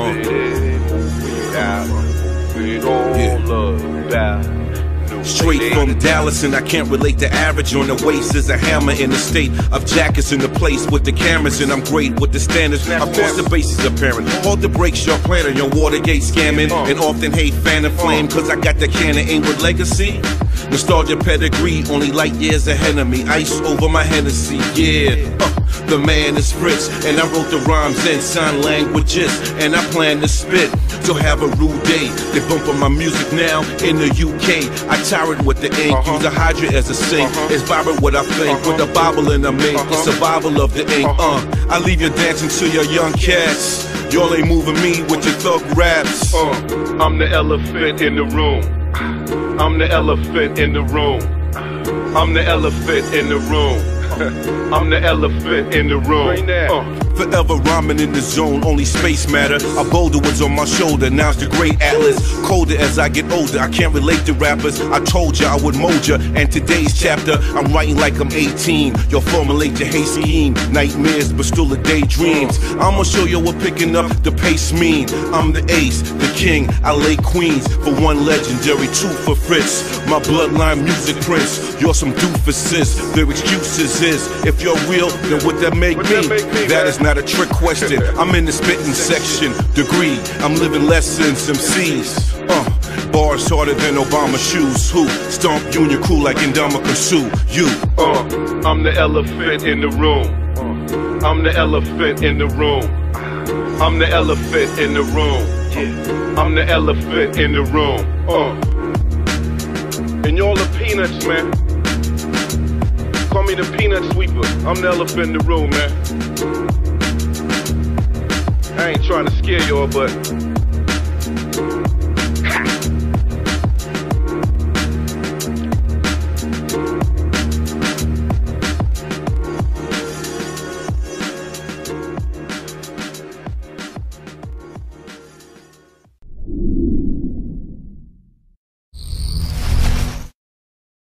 Straight from Dallas, and I can't relate to average. On the waist is a hammer in the state of jackets in the place with the cameras, and I'm great with the standards. Of course the base is apparent. All the breaks your plan and your Watergate scamming, and often hate fan and flame, cause I got the cannon ain't with legacy. Nostalgia pedigree, only light years ahead of me. Ice over my Hennessy, yeah. The man is Fritz, and I wrote the rhymes in sign languages, and I plan to spit. So have a rude day. They bumpin' my music now in the UK. I tyrant with the ink, use a Hydra as a sink. It's vibrant what I think, with the Bible in the mink. The survival of the ink. I leave you dancing to your young cats. Y'all ain't moving me with your thug raps. I'm the elephant in the room. I'm the elephant in the room. I'm the elephant in the room. I'm the elephant in the room. Forever rhyming in the zone, only space matter. A boulder was on my shoulder, now it's the great atlas. Colder as I get older, I can't relate to rappers. I told ya I would mold ya, and today's chapter, I'm writing like I'm 18. You'll formulate your hate scheme, nightmares but still the daydreams. I'ma show you what picking up the pace mean. I'm the ace, the king, I lay queens for one legendary, two for Fritz. My bloodline music prince, you're some doofuses. Their excuses is, if you're real, then what that make me? That is not a trick question. I'm in the spitting section. Degree, I'm living lessons, MCs. Bars harder than Obama shoes. Who stomp Union crew like Indama Sue? You. I'm the elephant in the room. I'm the elephant in the room. I'm the elephant in the room. I'm the elephant in the room. And y'all the peanuts, man. Call me the peanut sweeper. I'm the elephant in the room, man. I ain't trying to scare y'all, but